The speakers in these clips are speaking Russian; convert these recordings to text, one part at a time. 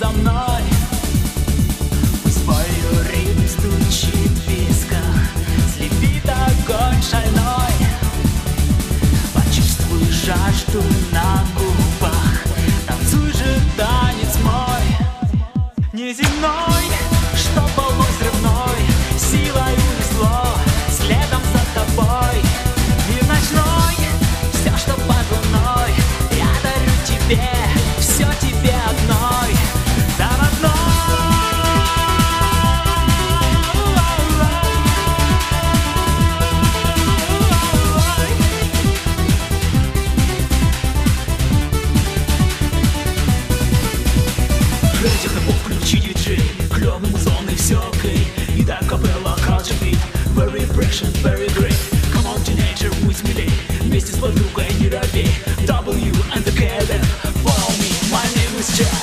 мной. Пусть твою ритм стучит в висках, слепит огонь шальной. Почувствуй жажду на губах, танцуй же танец мой. Неземной, что волной взрывной силой унесло следом за тобой. Мир ночной, все, что под луной, я дарю тебе, все тебе одной. Заводной. Технопоп, включи диджей, клёвый музон и всё окей. И так капелла, culture beat, very impression, very great. Come on, teenager, будь смелей, вместе с подругой не робей. W and the KLF, follow me, my name is Jack.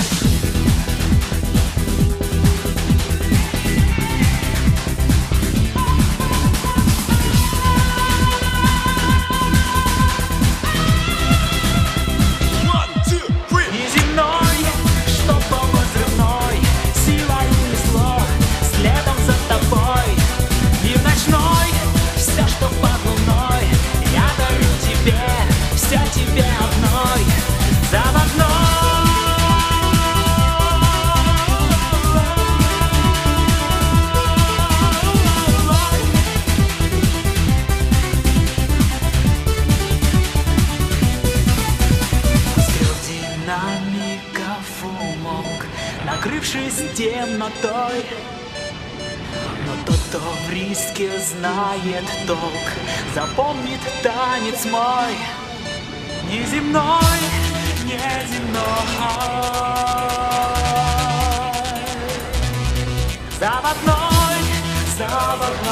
Накрывшись темнотой, но тот, кто в риске знает толк, запомнит танец мой. Неземной, неземной, заводной, заводной.